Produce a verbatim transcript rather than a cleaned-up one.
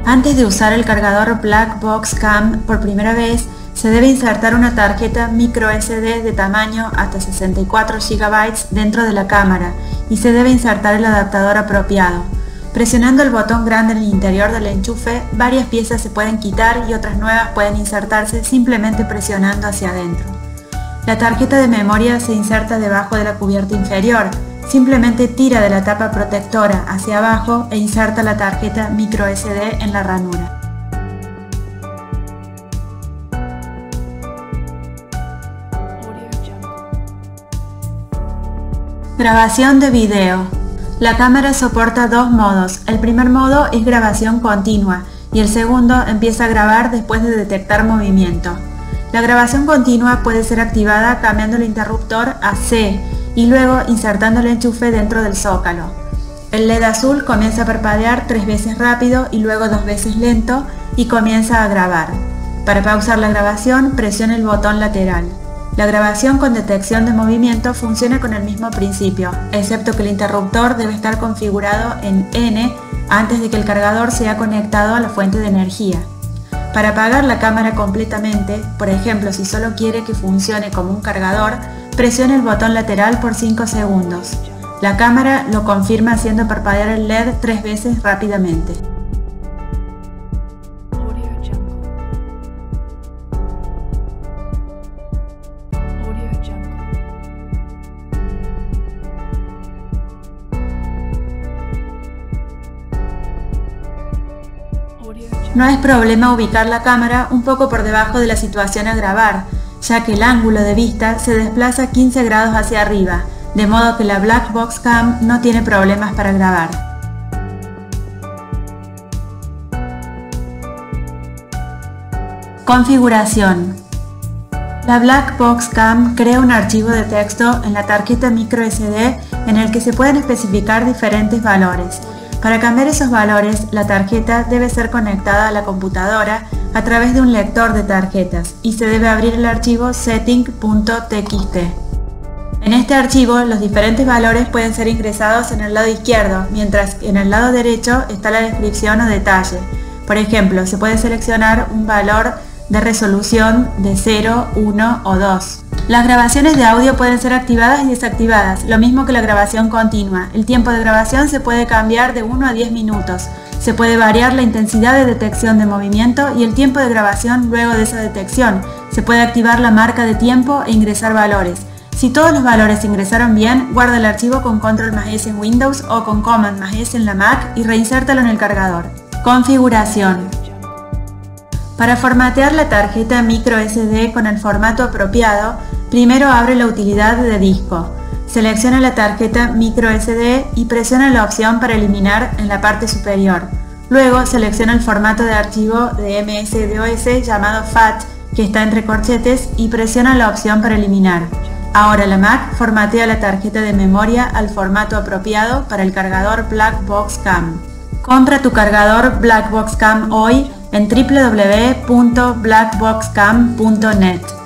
Antes de usar el cargador Blackbox Cam por primera vez, se debe insertar una tarjeta micro ese de de tamaño hasta sesenta y cuatro gigabytes dentro de la cámara y se debe insertar el adaptador apropiado. Presionando el botón grande en el interior del enchufe, varias piezas se pueden quitar y otras nuevas pueden insertarse simplemente presionando hacia adentro. La tarjeta de memoria se inserta debajo de la cubierta inferior. Simplemente tira de la tapa protectora hacia abajo e inserta la tarjeta micro ese de en la ranura. Grabación de video. La cámara soporta dos modos. El primer modo es grabación continua y el segundo empieza a grabar después de detectar movimiento. La grabación continua puede ser activada cambiando el interruptor a C y luego insertando el enchufe dentro del zócalo. El L E D azul comienza a parpadear tres veces rápido y luego dos veces lento y comienza a grabar. Para pausar la grabación, presione el botón lateral. La grabación con detección de movimiento funciona con el mismo principio, excepto que el interruptor debe estar configurado en N antes de que el cargador sea conectado a la fuente de energía. Para apagar la cámara completamente, por ejemplo si solo quiere que funcione como un cargador, presione el botón lateral por cinco segundos. La cámara lo confirma haciendo parpadear el L E D tres veces rápidamente. No es problema ubicar la cámara un poco por debajo de la situación a grabar, ya que el ángulo de vista se desplaza quince grados hacia arriba, de modo que la Blackbox Cam no tiene problemas para grabar. Configuración. La Blackbox Cam crea un archivo de texto en la tarjeta micro ese de en el que se pueden especificar diferentes valores. Para cambiar esos valores, la tarjeta debe ser conectada a la computadora a través de un lector de tarjetas y se debe abrir el archivo setting punto t x t. En este archivo, los diferentes valores pueden ser ingresados en el lado izquierdo, mientras que en el lado derecho está la descripción o detalle. Por ejemplo, se puede seleccionar un valor de resolución de cero, uno o dos. Las grabaciones de audio pueden ser activadas y desactivadas, lo mismo que la grabación continua. El tiempo de grabación se puede cambiar de uno a diez minutos. Se puede variar la intensidad de detección de movimiento y el tiempo de grabación luego de esa detección. Se puede activar la marca de tiempo e ingresar valores. Si todos los valores se ingresaron bien, guarda el archivo con control más S en Windows o con command más S en la Mac y reinsértalo en el cargador. Configuración. Para formatear la tarjeta micro ese de con el formato apropiado, primero abre la utilidad de disco. Selecciona la tarjeta micro ese de y presiona la opción para eliminar en la parte superior. Luego selecciona el formato de archivo de eme ese dos llamado F A T, que está entre corchetes, y presiona la opción para eliminar. Ahora la Mac formatea la tarjeta de memoria al formato apropiado para el cargador Blackbox Cam. Compra tu cargador Blackbox Cam hoy en w w w punto blackbox cam punto net.